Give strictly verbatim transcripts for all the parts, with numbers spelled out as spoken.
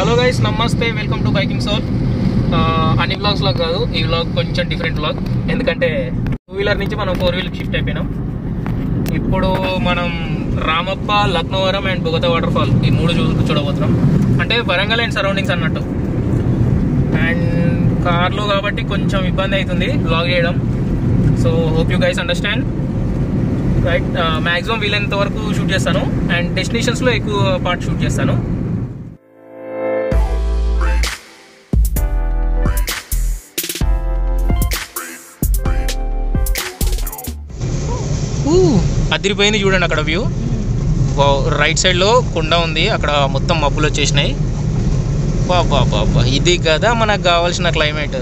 Hello guys, నమస్తే, welcome to biking soul. అన్ని vlogs లాగా కాదు, ఈ వ్లాగ్ కొంచెం డిఫరెంట్ వ్లాగ్. ఎందుకంటే టూ వీలర్ నుంచి మనం ఫోర్ వీలర్ షిఫ్ట్ అయిపోయినాం. ఇప్పుడు మనం Ramappa, Laknavaram and Bogatha water fall ఈ మూడు చూ చూడబోతున్నాం. అంటే వరంగల్ అండ్ సరౌండింగ్స్ అన్నట్టు. అండ్ కార్లో కాబట్టి కొంచెం ఇబ్బంది అవుతుంది వ్లాగ్ చేయడం. So hope you guys understand. Right, maximum వీలైనంత వరకు షూట్ చేస్తాను అండ్ డెస్టినేషన్స్లో ఎక్కువ పార్ట్ షూట్ చేస్తాను. అదిరిపోయింది చూడండి అక్కడ వ్యూ. రైట్ సైడ్లో కొండ ఉంది, అక్కడ మొత్తం మబ్బులు వచ్చేసినాయి. బాబా బాబా, ఇది కదా మనకు కావాల్సిన క్లైమేట్.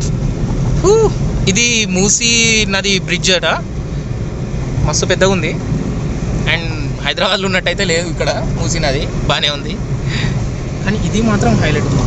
ఇది మూసీ నది బ్రిడ్జ్ అట, మస్తు పెద్దగా ఉంది. అండ్ హైదరాబాద్లో ఉన్నట్టయితే లేదు, ఇక్కడ మూసీ నది బాగానే ఉంది, కానీ ఇది మాత్రం హైలైట్ ఉంది.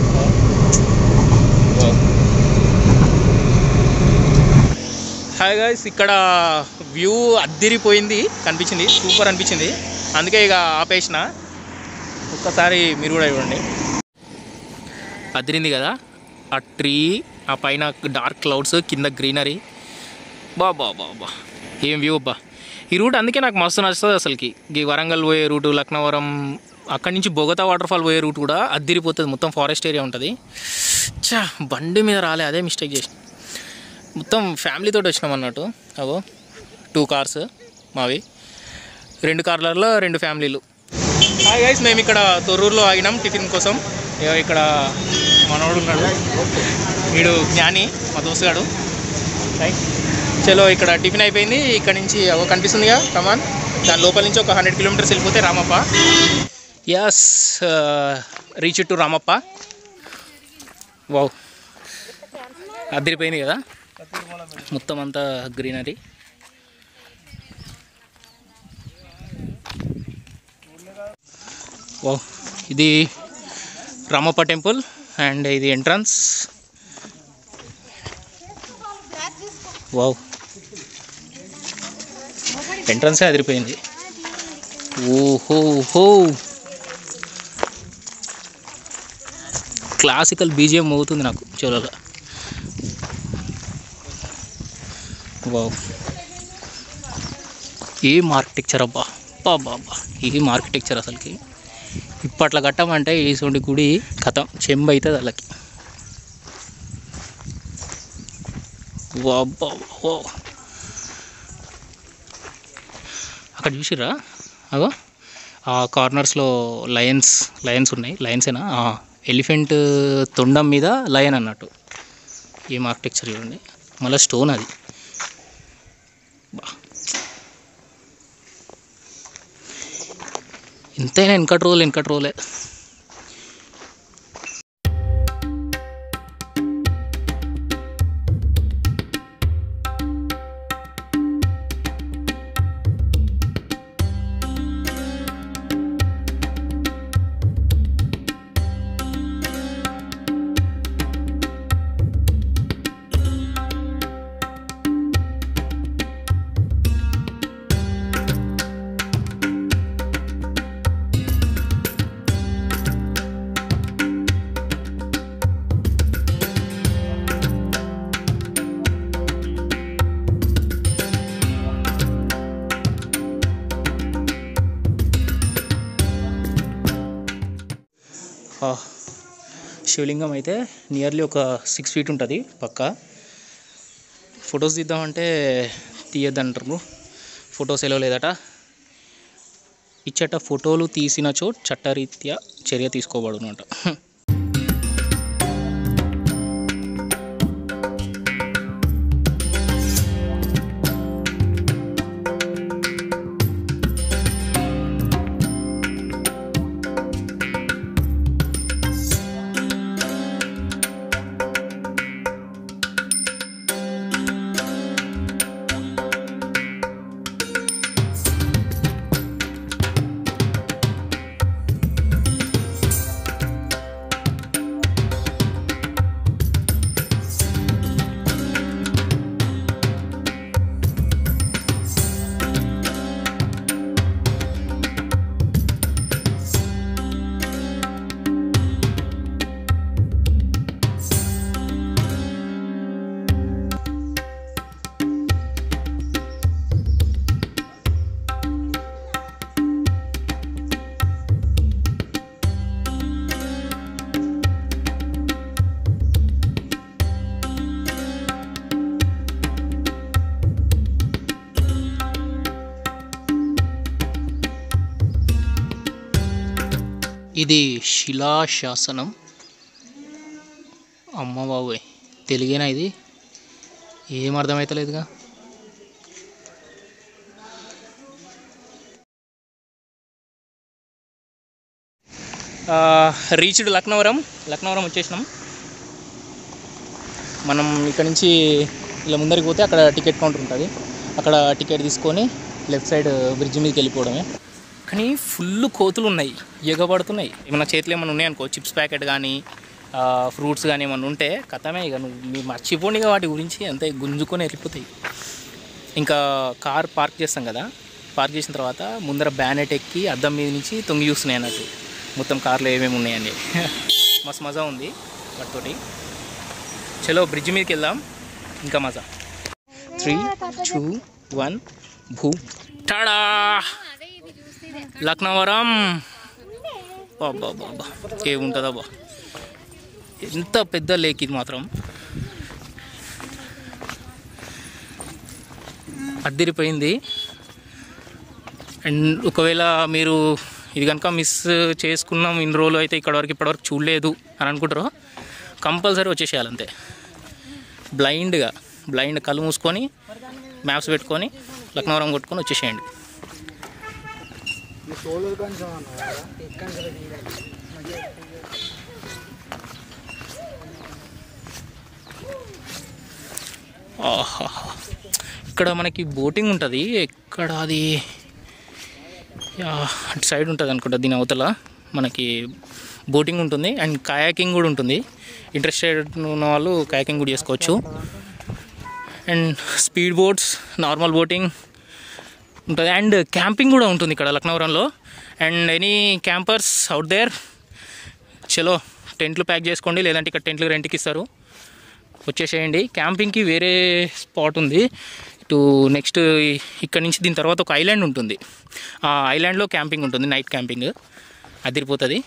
హాయ్ గైస్, ఇక్కడ వ్యూ అద్దిరిపోయింది, కనిపించింది, సూపర్ అనిపించింది. అందుకే ఇక ఆపేసిన. ఒక్కసారి మీరు కూడా చూడండి. అదిరింది కదా, ఆ ట్రీ, ఆ పైన డార్క్ క్లౌడ్స్, కింద గ్రీనరీ. బా బా బా బా ఏం వ్యూ అబ్బా. ఈ రూట్ అందుకే నాకు మస్తు నచ్చుతుంది అసలుకి. ఈ వరంగల్ పోయే రూటు, లక్నవరం, అక్కడి నుంచి బొగతా వాటర్ ఫాల్ పోయే రూట్ కూడా అద్దిరిపోతుంది. మొత్తం ఫారెస్ట్ ఏరియా ఉంటుంది. చా, బండి మీద రాలే, అదే మిస్టేక్ చేసిన. మొత్తం ఫ్యామిలీతో వచ్చినాం అన్నట్టు. అవో టూ కార్స్ మావి, రెండు కార్లలో రెండు ఫ్యామిలీలు. హాయ్ గైస్, మేము ఇక్కడ తొర్రూరులో ఆగినాం టిఫిన్ కోసం. ఇక్కడ మనోడు ఉన్నాడు, వీడు జ్ఞాని, మా దోస్తుగాడు. రైట్, చలో ఇక్కడ టిఫిన్ అయిపోయింది. ఇక్కడ నుంచి అవో కనిపిస్తుందిగా కమాన్, దాని లోపల నుంచి ఒక హండ్రెడ్ కిలోమీటర్స్ వెళ్ళిపోతే Ramappa. Yes, reach to Ramappa. Wow, అదిరిపోయింది కదా, మొత్తం అంతా గ్రీనరీ. వావ్, ఇది రామప్ప టెంపుల్ అండ్ ఇది ఎంట్రన్స్. వావ్, ఎంట్రన్సే అదిరిపోయింది. ఓహో హో, క్లాసికల్ బీజిఎం అవుతుంది నాకు చెవులలో. వావ్, ఏం ఆర్కిటెక్చర్ అబ్బా, బాబా అబ్బా, ఏం ఆర్కిటెక్చర్ అసలుకి. ఇప్పట్లో కట్టమంటే ఏసోంటి గుడి కథం చెంబు అవుతుంది వాళ్ళకి. వాబ్బా, ఓ అక్కడ చూసిర్రా, అగో ఆ కార్నర్స్లో లయన్స్ లయన్స్ ఉన్నాయి. లయన్సేనా, ఎలిఫెంట్ తొండం మీద లయన్ అన్నట్టు. ఏం ఆర్కిటెక్చర్ చూడండి. మళ్ళీ స్టోన్ అది. ఎంతైనా వెనకటి రోజులు వెనకటి రోజులే. శివలింగం అయితే నియర్లీ ఒక సిక్స్ ఫీట్ ఉంటుంది పక్క. ఫొటోస్ తీద్దామంటే తీయద్దంటారు, ఫొటోస్ ఎలా లేదట. ఇచ్చట ఫోటోలు తీసినచో చట్టరీత్యా చర్య తీసుకోబడునట. ఇది శిలాశాసనం. అమ్మ బాబోయ్, తెలుగేనా ఇది? ఏం అర్థమవుతలేదుగా. రీచ్డ్ లక్నవరం. లక్నవరం వచ్చేసినాం మనం. ఇక్కడ నుంచి ఇలా ముందరికి పోతే అక్కడ టికెట్ కౌంటర్ ఉంటుంది. అక్కడ టికెట్ తీసుకొని లెఫ్ట్ సైడ్ బ్రిడ్జ్ మీదకి వెళ్ళిపోవడమే. కానీ ఫుల్ కోతులు ఉన్నాయి, ఎగబడుతున్నాయి. ఏమన్నా చేతిలో ఏమైనా ఉన్నాయనుకో, చిప్స్ ప్యాకెట్ కానీ ఫ్రూట్స్ కానీ ఏమన్నా ఉంటే కథమే. ఇక నువ్వు మీరు మర్చిపోండిగా వాటి గురించి, అంతే గుంజుకొని వెళ్ళిపోతాయి. ఇంకా కార్ పార్క్ చేస్తాం కదా, పార్క్ చేసిన తర్వాత ముందర బ్యానెట్ ఎక్కి అద్దం మీద నుంచి తొంగి చూస్తున్నాయి అన్నట్టు మొత్తం కార్లో ఏమేమి ఉన్నాయండి. మస్తు మజా ఉంది వాటితోటి. చలో బ్రిడ్జ్ మీదకి వెళ్దాం, ఇంకా మజా. త్రీ టూ వన్ భూ టాడా లక్నవరం. బాబా బాబా ఏముంటుందా బా, ఎంత పెద్ద లేక్ ఇది మాత్రం. అద్దరిపోయింది. అండ్ ఒకవేళ మీరు ఇది కనుక మిస్ చేసుకున్నాం ఇన్ని రోజులు అయితే ఇక్కడ వరకు ఇప్పటివరకు చూడలేదు అని అనుకుంటారు, కంపల్సరీ వచ్చేసేయాలి అంతే. బ్లైండ్గా బ్లైండ్ కళ్ళు మూసుకొని మ్యాప్స్ పెట్టుకొని లక్నవరం కొట్టుకొని వచ్చేసేయండి. ఆహా, ఇక్కడ మనకి బోటింగ్ ఉంటుంది. ఎక్కడ అది అటు సైడ్ ఉంటుంది అనుకుంటా, దీని అవతల మనకి బోటింగ్ ఉంటుంది అండ్ కయాకింగ్ కూడా ఉంటుంది. ఇంట్రెస్టెడ్ ఉన్న వాళ్ళు కయాకింగ్ కూడా చేసుకోవచ్చు. And speed boats, normal boating ఉంటుంది అండ్ క్యాంపింగ్ కూడా ఉంటుంది ఇక్కడ లక్నవరంలో. And any campers out there, చలో టెంట్లు ప్యాక్ చేసుకోండి, లేదంటే ఇక్కడ టెంట్లు రెంట్కి ఇస్తారు, వచ్చేసేయండి. క్యాంపింగ్కి వేరే స్పాట్ ఉంది ఇటు. నెక్స్ట్ ఇక్కడ నుంచి దీని తర్వాత ఒక ఐలాండ్ ఉంటుంది, ఆ ఐలాండ్లో క్యాంపింగ్ ఉంటుంది, నైట్ క్యాంపింగ్ అదిరిపోతుంది.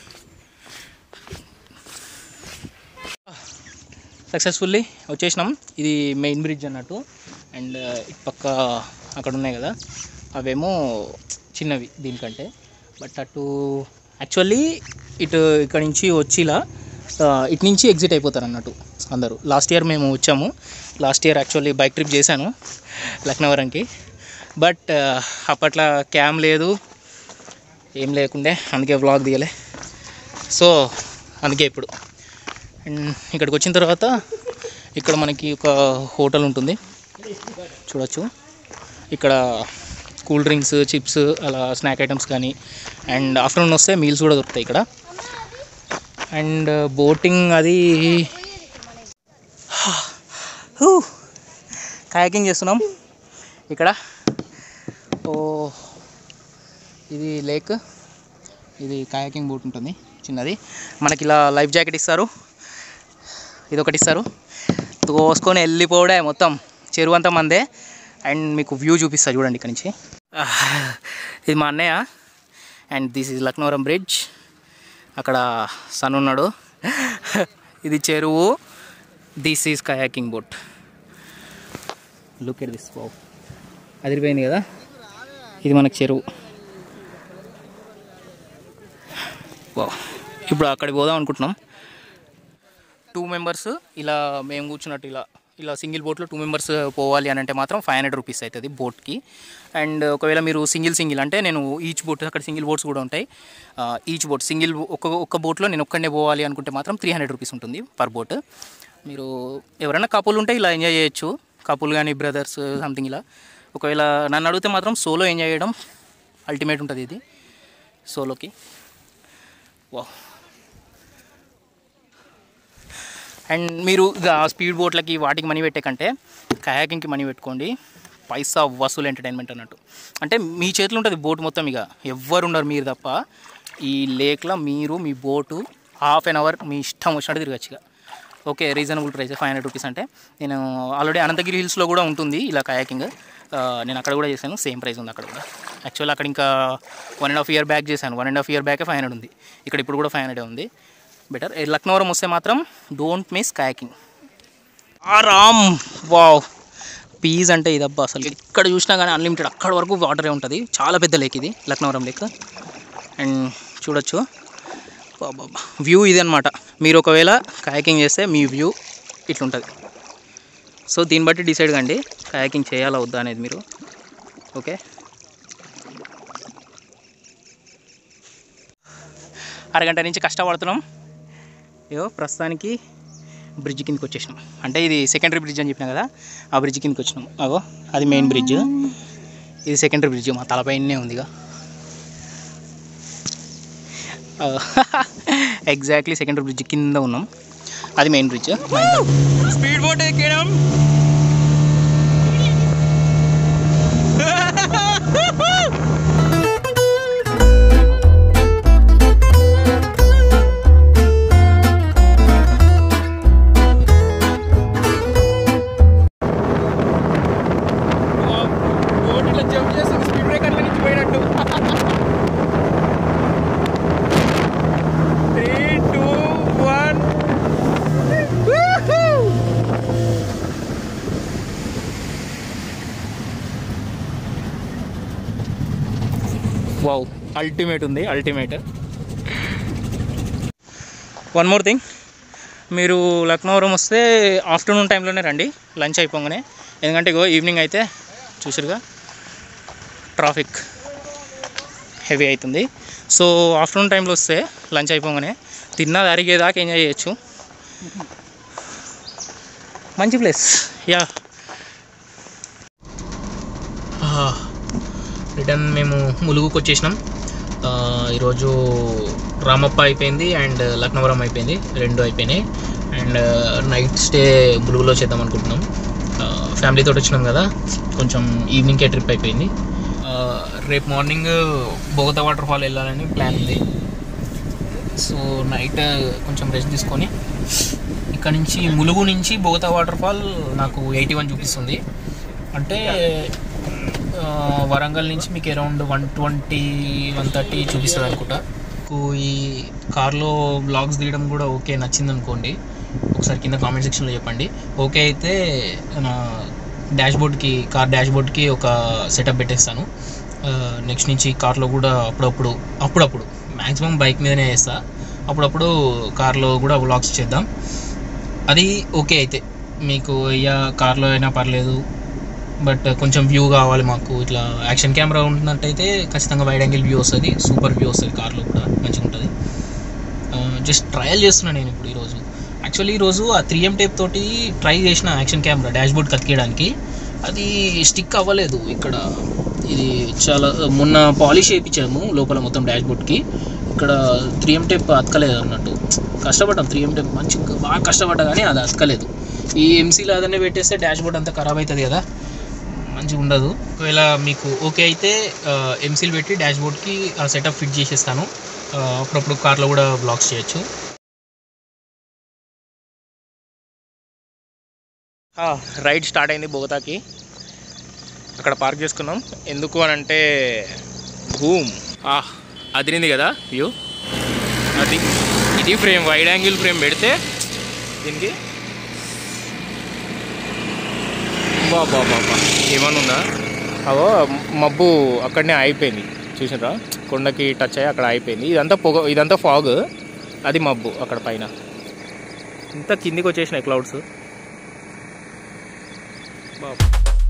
సక్సెస్ఫుల్లీ వచ్చేసినాం. ఇది మెయిన్ బ్రిడ్జ్ అన్నట్టు. అండ్ ఇటు పక్క అక్కడ ఉన్నాయి కదా, అవేమో చిన్నవి దీనికంటే. బట్ అటు యాక్చువల్లీ ఇటు ఇక్కడ నుంచి వచ్చిలా ఇటు నుంచి ఎగ్జిట్ అయిపోతారు అన్నట్టు అందరూ. లాస్ట్ ఇయర్ మేము వచ్చాము, last year actually bike trip చేశాను లక్నవరంకి. బట్ అప్పట్లో క్యామ్ లేదు, ఏం లేకుండే, అందుకే వ్లాగ్ తీయలే. సో అందుకే ఇప్పుడు. అండ్ ఇక్కడికి వచ్చిన తర్వాత ఇక్కడ మనకి ఒక హోటల్ ఉంటుంది, చూడొచ్చు. ఇక్కడ కూల్ డ్రింక్స్, చిప్స్, అలా స్నాక్ ఐటమ్స్ కానీ, అండ్ ఆఫ్టర్నూన్ వస్తే మీల్స్ కూడా దొరుకుతాయి ఇక్కడ. అండ్ బోటింగ్ అది కయాకింగ్ చేస్తున్నాం ఇక్కడ. ఓ ఇది లేక్, ఇది కయాకింగ్ బోట్ ఉంటుంది చిన్నది. మనకి ఇలా లైఫ్ జాకెట్ ఇస్తారు, ఇది ఒకటి ఇస్తారు, తోసుకొని వెళ్ళిపోవడే మొత్తం చెరువు అంతా మందే. అండ్ మీకు వ్యూ చూపిస్తారు చూడండి ఇక్కడ నుంచి. ఇది మా అన్నయ్య. And this is Laknavaram bridge. అక్కడ సన్ ఉన్నాడు. ఇది చెరువు. This is kayaking boat. Look at this. Wow, అదిరిపోయింది కదా. ఇది మనకు చెరువు. వావ్, ఇప్పుడు అక్కడికి పోదాం అనుకుంటున్నాం. టూ మెంబర్స్ ఇలా మేము కూర్చున్నట్టు ఇలా ఇలా సింగిల్ బోట్లో టూ మెంబర్స్ పోవాలి అని అంటే మాత్రం ఫైవ్ హండ్రెడ్ రూపీస్ అవుతుంది బోట్కి. అండ్ ఒకవేళ మీరు సింగిల్ సింగిల్ అంటే నేను ఈచ్ బోట్, అక్కడ సింగిల్ బోట్స్ కూడా ఉంటాయి, ఈచ్ బోట్ సింగిల్ ఒక్క ఒక్క బోట్లో నేను ఒక్కడే పోవాలి అనుకుంటే మాత్రం త్రీ హండ్రెడ్ రూపీస్ ఉంటుంది పర్ బోట్. మీరు ఎవరైనా కపుల్ ఉంటే ఇలా ఎంజాయ్ చేయొచ్చు, కపుల్ కానీ బ్రదర్స్ సంథింగ్ ఇలా. ఒకవేళ నన్ను అడిగితే మాత్రం సోలో ఎంజాయ్ చేయడం అల్టిమేట్ ఉంటుంది ఇది సోలోకి. వా, అండ్ మీరు స్పీడ్ బోట్లకి వాటికి మనీ పెట్టే కంటే కయాకింగ్కి మనీ పెట్టుకోండి. పైసా వసూలు ఎంటర్టైన్మెంట్ అన్నట్టు. అంటే మీ చేతిలో ఉంటుంది బోట్ మొత్తం, ఇక ఎవ్వరు ఉండరు మీరు తప్ప. ఈ లేక్లో మీరు మీ బోటు హాఫ్ అన్ అవర్ మీ ఇష్టం వచ్చినట్టు తిరగచ్చు ఇక. Okay, reasonable price five hundred rupees. అంటే నేను ఆల్రెడీ అనంతగిరి హిల్స్లో కూడా ఉంటుంది ఇలా కయాకింగ్, నేను అక్కడ కూడా చేశాను, సేమ్ ప్రైస్ ఉంది అక్కడ కూడా. యాక్చువల్లీ అక్కడ ఇంకా one and half year back చేశాను, వన్ అండ్ హాఫ్ ఇయర్ బ్యాకే ఫైవ్ హండ్రెడ్ ఉంది. ఇక్కడ ఇప్పుడు కూడా ఫైవ్ హండ్రెడ్ ఉంది. బెటర్. లక్నవరం వస్తే మాత్రం డోంట్ మిస్ కయాకింగ్. ఆరామ్. వావ్, పీస్ అంటే ఇదబ్బా అసలు. ఎక్కడ చూసినా కానీ అన్లిమిటెడ్, అక్కడ వరకు వాటరే ఉంటుంది. చాలా పెద్ద లేక్ ఇది లక్నవరం లేక్. అండ్ చూడొచ్చు బాబా వ్యూ ఇది అనమాట. మీరు ఒకవేళ కయాకింగ్ చేస్తే మీ వ్యూ ఇట్లుంటుంది. సో దీన్ని బట్టి డిసైడ్ కండి కయాకింగ్ చేయాలా వద్దా అనేది మీరు. ఓకే, అరగంట నుంచి కష్టపడుతున్నాం. ఏవో ప్రస్తుతానికి బ్రిడ్జ్ కిందకి వచ్చేసినాం. అంటే ఇది సెకండరీ బ్రిడ్జ్ అని చెప్పినా కదా, ఆ బ్రిడ్జ్ కిందకి వచ్చినాం. అగో అది మెయిన్ బ్రిడ్జ్, ఇది సెకండరీ బ్రిడ్జ్ మా తలపైనే ఉందిగా. ఎగ్జాక్ట్లీ సెకండరీ బ్రిడ్జ్ కింద ఉన్నాం, అది మెయిన్ బ్రిడ్జ్. స్పీడ్ బోట్ ఎక్కడం. వావ్, అల్టిమేట్ ఉంది, అల్టిమేట్. వన్ మోర్ థింగ్, మీరు లక్నవరం వస్తే ఆఫ్టర్నూన్ టైంలోనే రండి, లంచ్ అయిపోగానే. ఎందుకంటే ఇగో ఈవినింగ్ అయితే చూసారుగా ట్రాఫిక్ హెవీ అవుతుంది. సో ఆఫ్టర్నూన్ టైంలో వస్తే లంచ్ అయిపోగానే తిన్నది అరిగేదాకా ఎంజాయ్ చేయొచ్చు. మంచి ప్లేస్. యా, రిటర్న్ మేము ములుగుకు వచ్చేసినాం. ఈరోజు రామప్ప అయిపోయింది అండ్ లక్నవరం అయిపోయింది, రెండు అయిపోయినాయి. అండ్ నైట్ స్టే ములుగులో చేద్దాం అనుకుంటున్నాం. ఫ్యామిలీతో వచ్చినాం కదా, కొంచెం ఈవినింగ్కే ట్రిప్ అయిపోయింది. రేపు మార్నింగ్ బోగతా వాటర్ ఫాల్ వెళ్ళాలని ప్లాన్ ఉంది. సో నైట్ కొంచెం రెస్ట్ తీసుకొని ఇక్కడ నుంచి ములుగు నుంచి బోగతా వాటర్ ఫాల్ నాకు ఎయిటీ వన్ చూపిస్తుంది. అంటే వరంగల్ నుంచి మీకు around one twenty one thirty చూపిస్తుంది అనుకుంటా. ఈ కార్లో బ్లాగ్స్ తీయడం కూడా ఓకే నచ్చింది అనుకోండి, ఒకసారి కింద కామెంట్ సెక్షన్లో చెప్పండి. ఓకే అయితే నా డాష్బోర్డ్కి కార్ డాష్బోర్డ్కి ఒక సెటప్ పెట్టేస్తాను. నెక్స్ట్ నుంచి కార్లో కూడా అప్పుడప్పుడు అప్పుడప్పుడు మ్యాక్సిమం బైక్ మీదనే వేస్తా, అప్పుడప్పుడు కార్లో కూడా వ్లాగ్స్ చేద్దాం. అది ఓకే అయితే మీకు అయ్యా కార్లో అయినా పర్లేదు, బట్ కొంచెం వ్యూ కావాలి మాకు. ఇట్లా యాక్షన్ కెమెరా ఉన్నట్టయితే ఖచ్చితంగా వైడ్ యాంగిల్ వ్యూ వస్తుంది, సూపర్ వ్యూ వస్తుంది, కార్లో కూడా మంచిగా ఉంటుంది. జస్ట్ ట్రయల్ చేస్తున్నాను నేను ఇప్పుడు ఈరోజు. యాక్చువల్లీ ఈరోజు ఆ త్రీ ఎం టేప్ తోటి ట్రై చేసిన యాక్షన్ కెమెరా డాష్బోర్డ్ కతికేయడానికి, అది స్టిక్ అవ్వలేదు. ఇక్కడ ఇది చాలా మొన్న పాలిష్ వేయించాము లోపల మొత్తం డాష్బోర్డ్కి, ఇక్కడ త్రీ ఎం టేప్ అతకలేదు అన్నట్టు. కష్టపడ్డాం, త్రీ ఎం టేప్ మంచిగా బాగా కష్టపడ్డా కానీ అది అతకలేదు. ఈ ఎంసీలో అదనే పెట్టేస్తే డాష్బోర్డ్ అంతా ఖరాబ్ అవుతుంది కదా, మంచిగా ఉండదు. ఒకవేళ మీకు ఓకే అయితే ఎంసీలు పెట్టి డాష్బోర్డ్కి ఆ సెటప్ ఫిట్ చేసేస్తాను. అప్పుడప్పుడు కార్లో కూడా బ్లాగ్స్ చేయొచ్చు. రైడ్ స్టార్ట్ అయింది బోగతాకి. అక్కడ పార్క్ చేసుకున్నాం. ఎందుకు అని అంటే భూమ్ అదిరింది కదా వ్యూ. అది ఇది ఫ్రేమ్, వైడ్ యాంగిల్ ఫ్రేమ్ పెడితే దీనికి బాబా బాబా ఏమన్నా ఉందా. అవో మబ్బు అక్కడనే అయిపోయింది చూసినరా, కొండకి టచ్ అయ్యి అక్కడ అయిపోయింది. ఇదంతా పొగ, ఇదంతా ఫాగ్, అది మబ్బు అక్కడ పైన. ఇంత కిందికి వచ్చేసినాయి క్లౌడ్స్. బాబా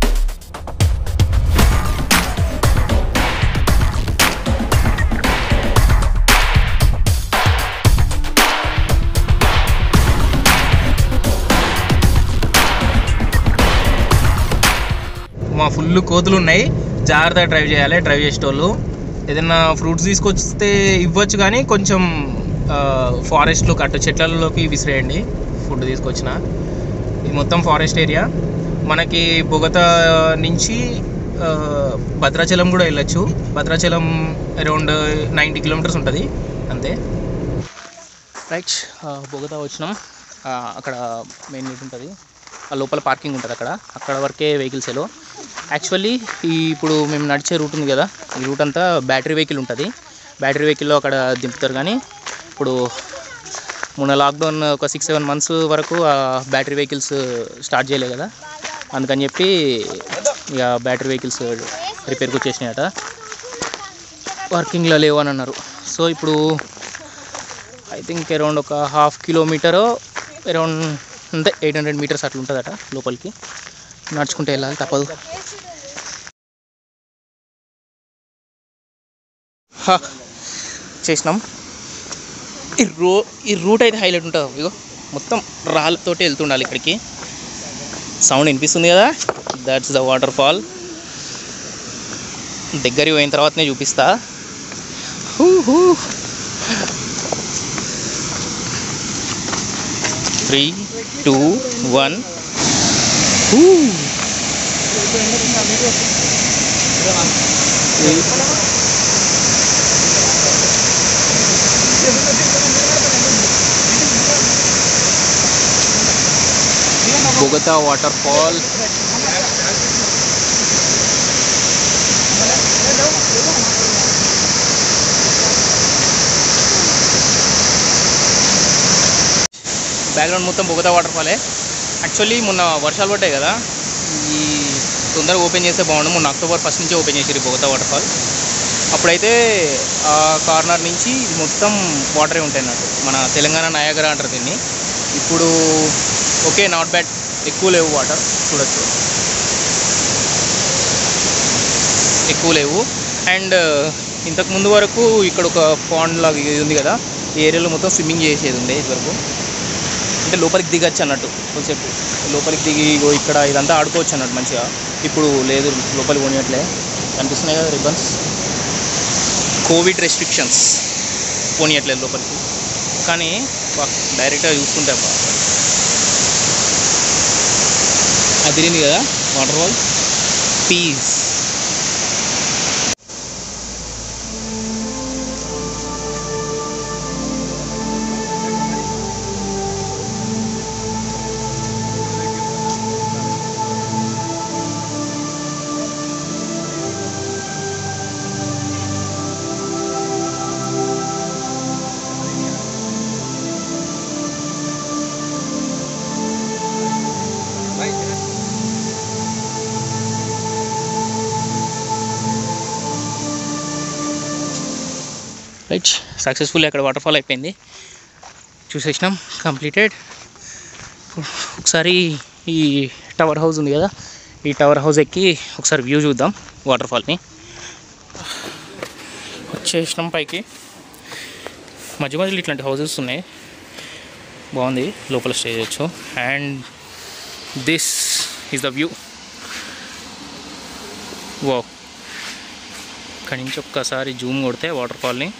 మా ఫుల్ కోతులు ఉన్నాయి, జాగ్రత్తగా డ్రైవ్ చేయాలి. డ్రైవ్ చేసేటోళ్ళు ఏదైనా ఫ్రూట్స్ తీసుకొస్తే ఇవ్వచ్చు, కానీ కొంచెం ఫారెస్ట్లో కట్ట చెట్లలోకి విసిరేయండి ఫుడ్ తీసుకొచ్చిన. ఇది మొత్తం ఫారెస్ట్ ఏరియా. మనకి బొగతా నుంచి భద్రాచలం కూడా వెళ్ళచ్చు. భద్రాచలం అరౌండ్ నైంటీ కిలోమీటర్స్ ఉంటుంది అంతే. రైట్, బొగతా వచ్చినాం. అక్కడ మెయిన్ రూట్ ఉంటుంది, ఆ లోపల పార్కింగ్ ఉంటుంది, అక్కడ అక్కడ వరకే వెహికల్స్ ఎలో. యాక్చువల్లీ ఈ ఇప్పుడు మేము నడిచే రూట్ ఉంది కదా, ఈ రూట్ అంతా బ్యాటరీ వెహికల్ ఉంటుంది. బ్యాటరీ వెహికల్లో అక్కడ దింపుతారు. కానీ ఇప్పుడు మొన్న లాక్డౌన్ ఒక సిక్స్ సెవెన్ మంత్స్ వరకు ఆ బ్యాటరీ వెహికల్స్ స్టార్ట్ చేయలేదు కదా, అందుకని చెప్పి ఇక బ్యాటరీ వెహికల్స్ రిపేర్కి వచ్చేసినాయట, వర్కింగ్లో లేవు అని అన్నారు. సో ఇప్పుడు ఐ థింక్ అరౌండ్ ఒక హాఫ్ కిలోమీటర్ అరౌండ్ అంతే ఎయిట్ హండ్రెడ్ మీటర్స్ అట్లా ఉంటుందట లోపలికి నడుచుకుంటూ వెళ్ళాలి తప్పదు. చేసినాం. ఈ రో ఈ రూట్ అయితే హైలైట్ ఉంటుంది. ఇగో మొత్తం రాళ్ళతోటి వెళ్తుండాలి ఇక్కడికి. సౌండ్ వినిపిస్తుంది కదా, దట్స్ ద వాటర్ ఫాల్. దగ్గరికి పోయిన తర్వాతనే చూపిస్తా. Three two one. Bogota waterfall. Background మొత్తం బొగతా వాటర్ ఫాలే. యాక్చువల్లీ మొన్న వర్షాలు పడ్డాయి కదా, ఈ తొందరగా ఓపెన్ చేస్తే బాగుండు. మొన్న అక్టోబర్ ఫస్ట్ నుంచే ఓపెన్ చేసారు బొగతా వాటర్ ఫాల్. అప్పుడైతే ఆ కార్నర్ నుంచి మొత్తం వాటరే ఉంటాయి అన్నట్టు. మన తెలంగాణ నయాగరా అంటారు దీన్ని. ఇప్పుడు ఓకే, నాట్ బ్యాడ్, ఎక్కువ లేవు వాటర్, చూడొచ్చు ఎక్కువ లేవు. అండ్ ఇంతకు ముందు వరకు ఇక్కడ ఒక పాండ్ లాగా ఇది ఉంది కదా, ఈ ఏరియాలో మొత్తం స్విమ్మింగ్ చేసేది ఉండే ఇదివరకు. అంటే లోపలికి దిగచ్చు అన్నట్టు, కొంచెంసేపు లోపలికి దిగి ఇక్కడ ఇదంతా ఆడుకోవచ్చు అన్నట్టు మంచిగా. ఇప్పుడు లేదు, లోపలికి పోనీయట్లే. కనిపిస్తున్నాయి కదా రిబ్బన్స్, కోవిడ్ రెస్ట్రిక్షన్స్, పోనీయట్లేదు లోపలికి. కానీ బా డైరెక్ట్గా చూసుకుంటే బా అది తిరిగింది కదా water fall. Peace. Right, successful అక్కడ వాటర్ ఫాల్ అయిపోయింది, చూసేసినాం, కంప్లీటెడ్. ఒకసారి ఈ టవర్ హౌస్ ఉంది కదా, ఈ టవర్ హౌస్ ఎక్కి ఒకసారి వ్యూ చూద్దాం వాటర్ ఫాల్ని. వచ్చేసినాం పైకి. మధ్య మధ్యలో ఇట్లాంటి హౌసెస్ ఉన్నాయి, బాగుంది, లోపల స్టే చేయొచ్చు. And this is the view. Wow, ఇక్కడి నుంచి ఒక్కసారి జూమ్ కొడితే వాటర్ ఫాల్ని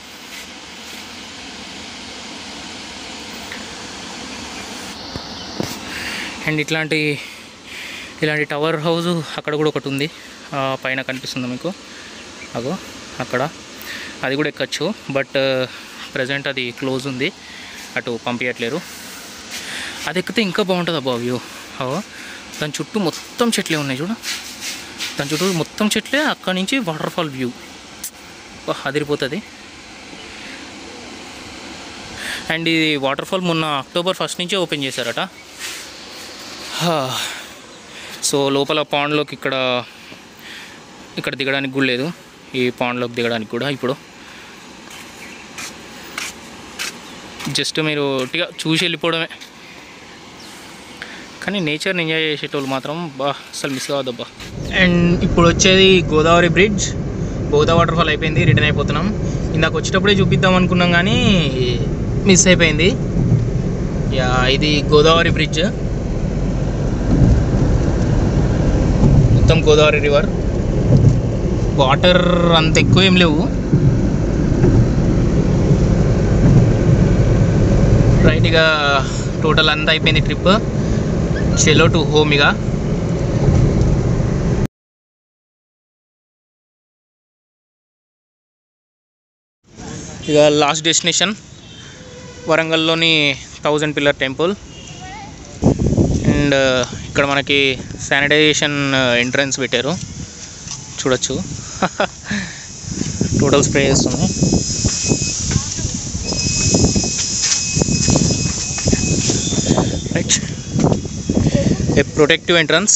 అండ్ ఇట్లాంటి ఇలాంటి టవర్ హౌస్ అక్కడ కూడా ఒకటి ఉంది, పైన కనిపిస్తుంది మీకు, అగో అక్కడ, అది కూడా ఎక్కచ్చు. బట్ ప్రజెంట్ అది క్లోజ్ ఉంది, అటు పంపించట్లేరు. అది ఎక్కితే ఇంకా బాగుంటుంది అబ్బా వ్యూ. దాని చుట్టూ మొత్తం చెట్లే ఉన్నాయి చూడ, దాని చుట్టూ మొత్తం చెట్లే. అక్కడి నుంచి వాటర్ ఫాల్ వ్యూ అదిరిపోతుంది. అండ్ ఇది వాటర్ ఫాల్ మొన్న అక్టోబర్ ఫస్ట్ నుంచే ఓపెన్ చేశారట. సో లోపల పాండ్లోకి ఇక్కడ ఇక్కడ దిగడానికి కూడా లేదు, ఈ పాండ్లోకి దిగడానికి కూడా. ఇప్పుడు జస్ట్ మీరు ఒట్టిగా చూసి వెళ్ళిపోవడమే. కానీ నేచర్ని ఎంజాయ్ చేసేటోళ్ళు మాత్రం బా అసలు మిస్ కావద్దబ్బా. అండ్ ఇప్పుడు వచ్చేది Godavari bridge. Bogatha water fall అయిపోయింది, రిటర్న్ అయిపోతున్నాం. ఇందాక వచ్చేటప్పుడే చూపిద్దాం అనుకున్నాం కానీ మిస్ అయిపోయింది. యా, ఇది గోదావరి బ్రిడ్జ్, మొత్తం గోదావరి రివర్. వాటర్ అంత ఎక్కువ ఏం లేవు. రైట్, ఇక టోటల్ అంతా అయిపోయింది ట్రిప్. Chalo to home. ఇక ఇక లాస్ట్ డెస్టినేషన్ వరంగల్లోని థౌజండ్ పిల్లర్ టెంపుల్. అండ్ ఇక్కడ మనకి శానిటైజేషన్ ఎంట్రన్స్ పెట్టారు, చూడొచ్చు. టోటల్ స్ప్రే చేస్తుంది. Right, a protective entrance.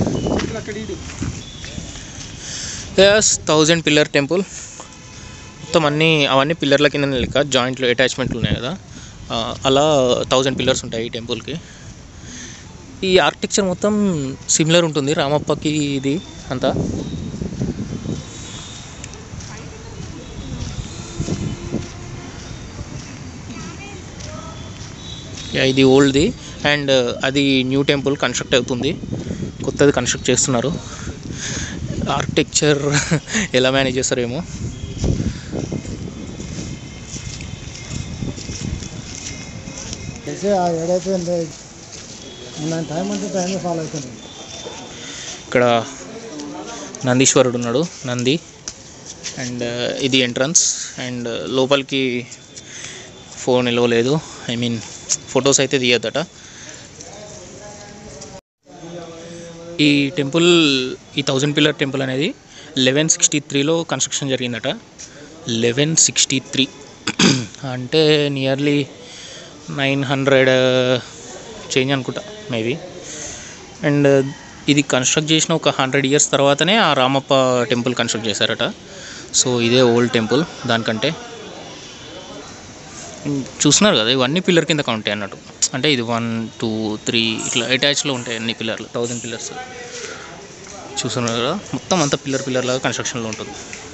Yes, thousand pillar temple. మొత్తం అన్నీ అవన్నీ పిల్లర్ల కింద లెక్క, జాయింట్లు అటాచ్మెంట్లు ఉన్నాయి కదా, అలా థౌజండ్ పిల్లర్స్ ఉంటాయి ఈ టెంపుల్కి. ఈ ఆర్కిటెక్చర్ మొత్తం సిమిలర్ ఉంటుంది రామప్పకి ఇది అంతా. ఇది ఓల్డ్ది అండ్ అది న్యూ టెంపుల్ కన్స్ట్రక్ట్ అవుతుంది, కొత్తది కన్స్ట్రక్ట్ చేస్తున్నారు. ఆర్కిటెక్చర్ ఎలా మేనేజ్ చేస్తారేమో. ఇక్కడ నందీశ్వరుడు ఉన్నాడు, నంది. అండ్ ఇది ఎంట్రన్స్. అండ్ లోపలికి ఫోన్ ఎలో లేదు, ఐ మీన్ ఫొటోస్ అయితే తీయద్దట. ఈ టెంపుల్, ఈ థౌజండ్ పిల్లర్ టెంపుల్ అనేది లెవెన్ సిక్స్టీ త్రీలో కన్స్ట్రక్షన్ జరిగిందట. లెవెన్ సిక్స్టీ త్రీ అంటే నియర్లీ నైన్ హండ్రెడ్ చేంజ్ అనుకుంటా మేబీ. అండ్ ఇది కన్స్ట్రక్ట్ చేసిన ఒక హండ్రెడ్ ఇయర్స్ తర్వాతనే ఆ రామప్ప టెంపుల్ కన్స్ట్రక్ట్ చేశారట. సో ఇదే ఓల్డ్ టెంపుల్ దానికంటే. చూస్తున్నారు కదా, ఇవన్నీ పిల్లర్ కింద ఉంటాయి అన్నట్టు. అంటే ఇది వన్ టూ త్రీ ఇట్లా అటాచ్లో ఉంటాయి అన్ని పిల్లర్లు, థౌజండ్ పిల్లర్స్ చూస్తున్నారు కదా. మొత్తం అంతా పిల్లర్ పిల్లర్ లాగా కన్స్ట్రక్షన్లో ఉంటుంది.